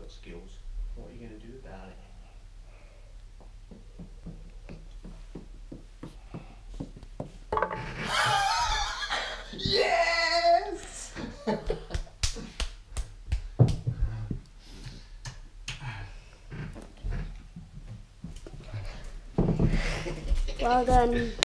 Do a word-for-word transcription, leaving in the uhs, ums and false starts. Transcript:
those skills. What are you going to do about it? Yes! Well done.